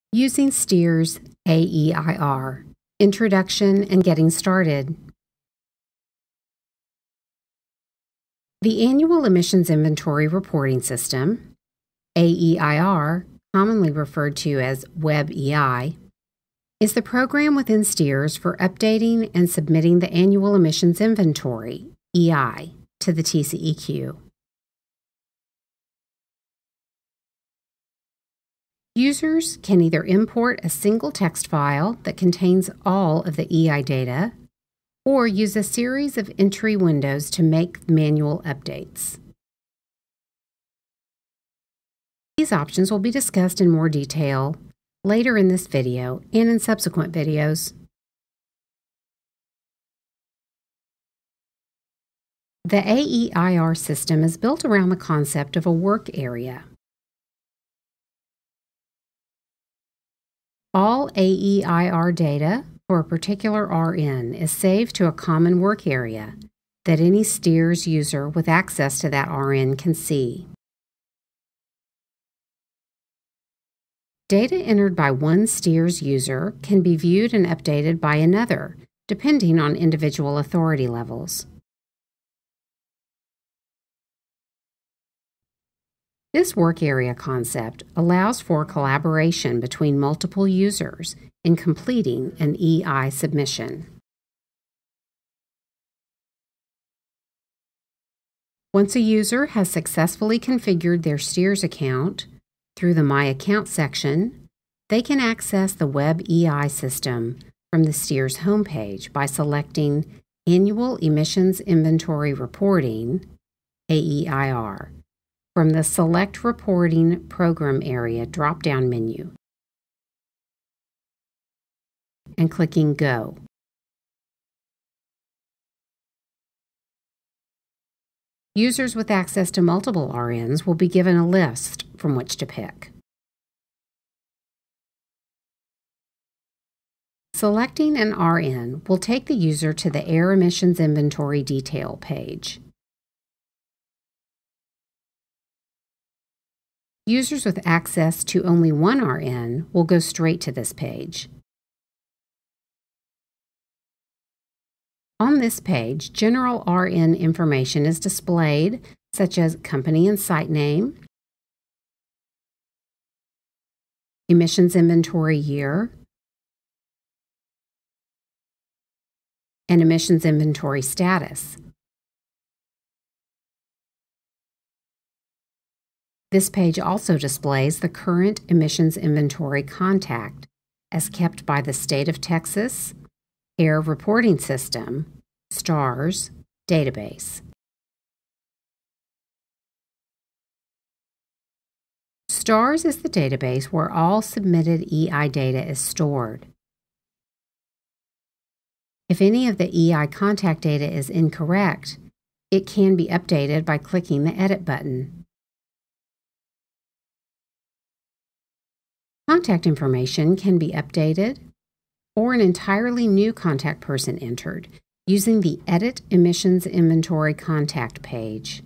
Using STEERS AEIR, Introduction and Getting Started. The Annual Emissions Inventory Reporting System, AEIR, commonly referred to as WEB-EI, is the program within STEERS for updating and submitting the Annual Emissions Inventory, EI, to the TCEQ. Users can either import a single text file that contains all of the EI data or use a series of entry windows to make manual updates. These options will be discussed in more detail later in this video and in subsequent videos. The AEIR system is built around the concept of a work area. All AEIR data for a particular RN is saved to a common work area that any STEERS user with access to that RN can see. Data entered by one STEERS user can be viewed and updated by another, depending on individual authority levels. This work area concept allows for collaboration between multiple users in completing an EI submission. Once a user has successfully configured their STEERS account through the My Account section, they can access the WEB-EI system from the STEERS homepage by selecting Annual Emissions Inventory Reporting, AEIR, from the Select Reporting Program area drop-down menu and clicking Go. Users with access to multiple RNs will be given a list from which to pick. Selecting an RN will take the user to the Air Emissions Inventory Detail page. Users with access to only one RN will go straight to this page. On this page, general RN information is displayed, such as company and site name, emissions inventory year, and emissions inventory status. This page also displays the current emissions inventory contact as kept by the State of Texas Air Reporting System, STARS, database. STARS is the database where all submitted EI data is stored. If any of the EI contact data is incorrect, it can be updated by clicking the Edit button. Contact information can be updated or an entirely new contact person entered using the Edit Emissions Inventory Contact page.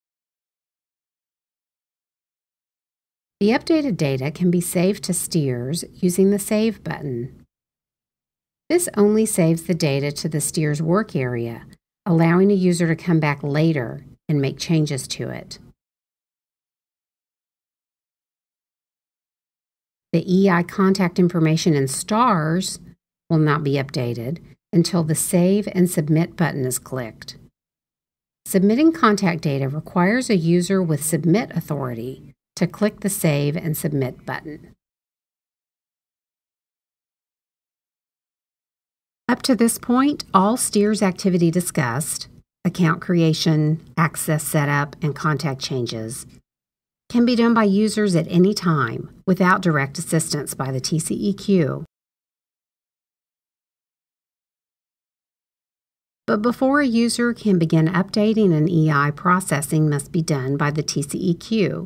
The updated data can be saved to STEERS using the Save button. This only saves the data to the STEERS work area, allowing a user to come back later and make changes to it. The EI contact information in STARS will not be updated until the Save and Submit button is clicked. Submitting contact data requires a user with Submit authority to click the Save and Submit button. Up to this point, all STEERS activity discussed, account creation, access setup, and contact changes, can be done by users at any time without direct assistance by the TCEQ. But before a user can begin updating an EI, processing must be done by the TCEQ.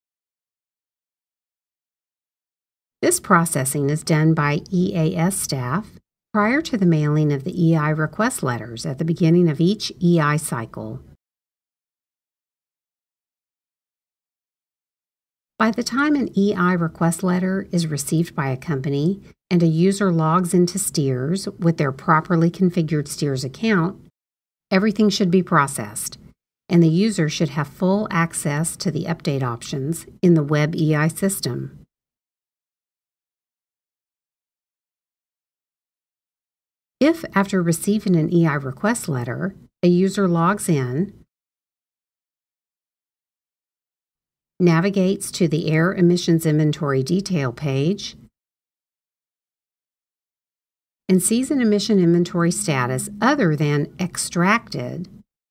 This processing is done by EAS staff prior to the mailing of the EI request letters at the beginning of each EI cycle. By the time an EI request letter is received by a company and a user logs into STEERS with their properly configured STEERS account, everything should be processed, and the user should have full access to the update options in the Web EI system. If, after receiving an EI request letter, a user logs in, navigates to the Air Emissions Inventory Detail page, and sees an emission inventory status other than extracted,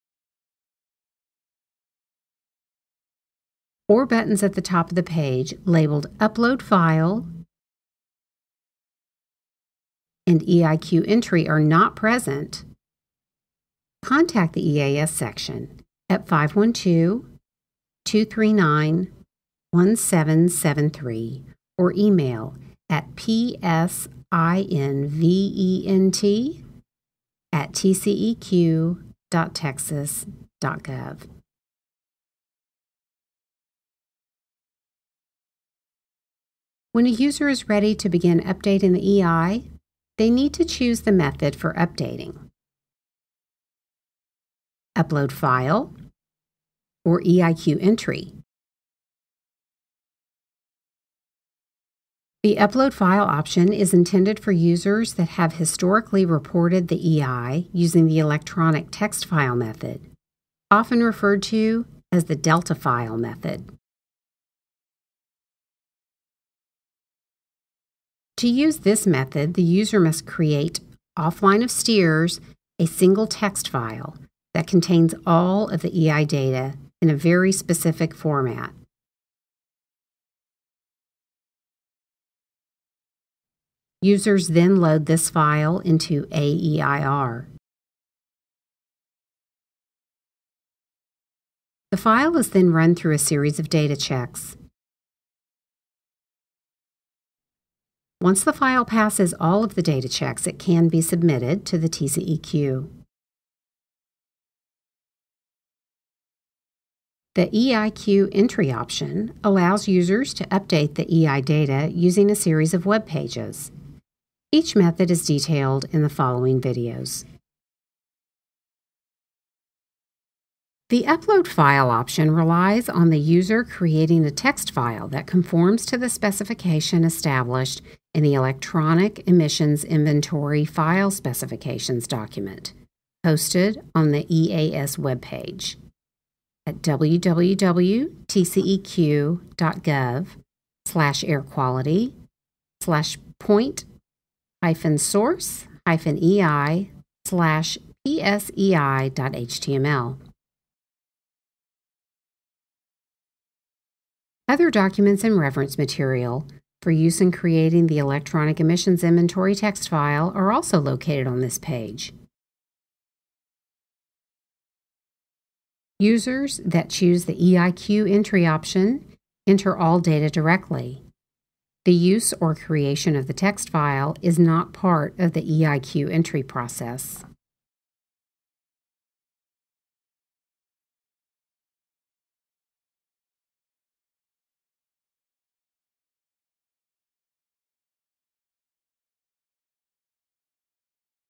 or buttons at the top of the page labeled Upload File and EIQ entry are not present, contact the EAS section at 512-239-1773 or email at psinvent@tceq.texas.gov. When a user is ready to begin updating the EI, they need to choose the method for updating: Upload File or EIQ entry. The Upload File option is intended for users that have historically reported the EI using the electronic text file method, often referred to as the Delta file method. To use this method, the user must create, offline of STEERS, a single text file that contains all of the EI data in a very specific format. Users then load this file into AEIR. The file is then run through a series of data checks. Once the file passes all of the data checks, it can be submitted to the TCEQ. The EIQ entry option allows users to update the EI data using a series of web pages. Each method is detailed in the following videos. The Upload File option relies on the user creating a text file that conforms to the specification established in the Electronic Emissions Inventory File Specifications document, posted on the EAS webpage at www.tceq.gov/air-quality/point-EI/psei.html. Other documents and reference material for use in creating the Electronic Emissions Inventory text file are also located on this page. Users that choose the EIQ entry option enter all data directly. The use or creation of the text file is not part of the EIQ entry process.